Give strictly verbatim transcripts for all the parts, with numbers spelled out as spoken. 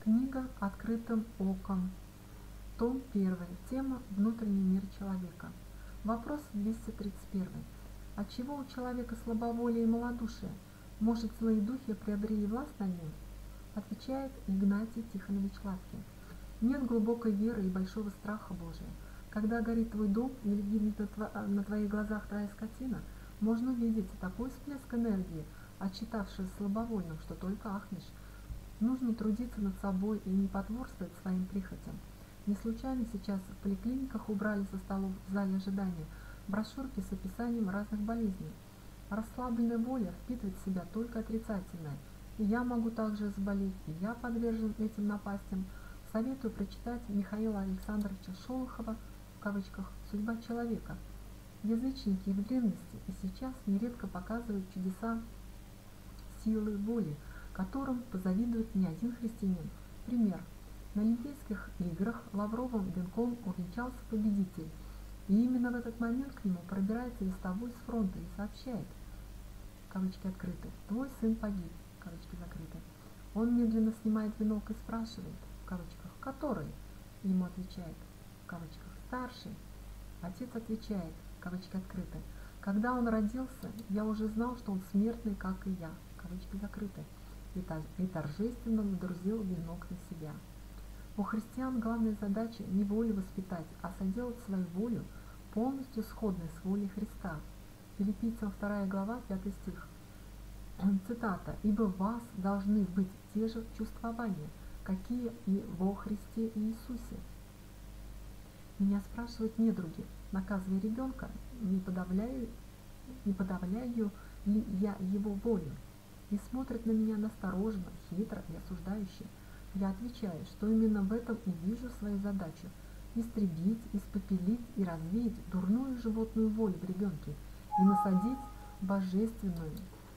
Книга «Открытым оком». Том первый. Тема «Внутренний мир человека». Вопрос двести тридцать один. Отчего у человека слабоволие и малодушие? Может, злые духи приобрели власть над ним? Отвечает Игнатий Тихонович Лапкин. Нет глубокой веры и большого страха Божия. Когда горит твой дом или гибнет на, тво- на твоих глазах твоя скотина, можно увидеть такой всплеск энергии, отчитавшись слабовольным, что только ахнешь. Нужно трудиться над собой и не потворствовать своим прихотям. Не случайно сейчас в поликлиниках убрали со столов в зале ожидания брошюрки с описанием разных болезней. Расслабленная воля впитывает в себя только отрицательное. И я могу также заболеть, и я подвержен этим напастям. Советую прочитать Михаила Александровича Шолохова в кавычках «Судьба человека». Язычники в древности и сейчас нередко показывают чудеса силы воли, которым позавидует не один христианин. Пример. На Олимпийских играх лавровым венком увенчался победитель, и именно в этот момент к нему пробирается вестовой с фронта и сообщает, кавычки открыты, «Твой сын погиб», кавычки закрыты. Он медленно снимает венок и спрашивает, в кавычках, «Который?» Ему отвечает, в кавычках, «Старший». Отец отвечает, кавычки открыты, «Когда он родился, я уже знал, что он смертный, как и я», кавычки закрыты, и торжественно водрузил венок на себя. У христиан главная задача не волю воспитать, а соделать свою волю полностью сходной с волей Христа. Филиппийцам вторая глава, пятый стих. Цитата. «Ибо в вас должны быть те же чувствования, какие и во Христе Иисусе». Меня спрашивают недруги, наказывая ребенка, не подавляю, не подавляю ли я его волю, и смотрят на меня настороженно, хитро и осуждающе. Я отвечаю, что именно в этом и вижу свою задачу – истребить, испепелить и развеять дурную животную волю в ребенке и насадить божественную,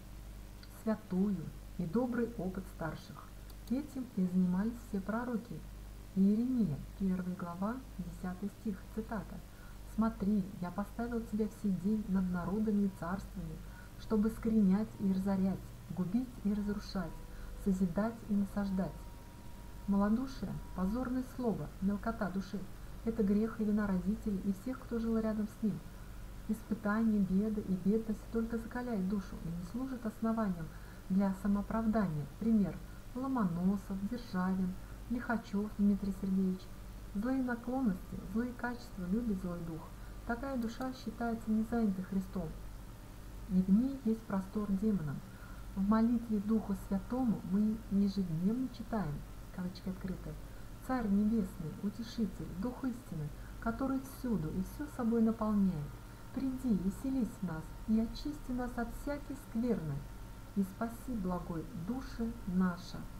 святую и добрый опыт старших. Этим и занимались все пророки. Иеремия, первая глава, десятый стих, цитата. «Смотри, я поставил тебя в сей над народами и царствами, чтобы скоренять и разорять, губить и разрушать, созидать и насаждать». Малодушие – позорное слово, мелкота души. Это грех и вина родителей и всех, кто жил рядом с ним. Испытания, беды и бедность только закаляют душу и не служат основанием для самооправдания. Пример – Ломоносов, Державин, Лихачев Дмитрий Сергеевич. Злые наклонности, злые качества любит злой дух. Такая душа считается незанятой Христом, и в ней есть простор демонам. В молитве Духу Святому мы ежедневно читаем, кавычки открыты, «Царь Небесный, Утешитель, Дух истины, который всюду и все собой наполняет, приди, веселись в нас и очисти нас от всякой скверны, и спаси, благой, души наша».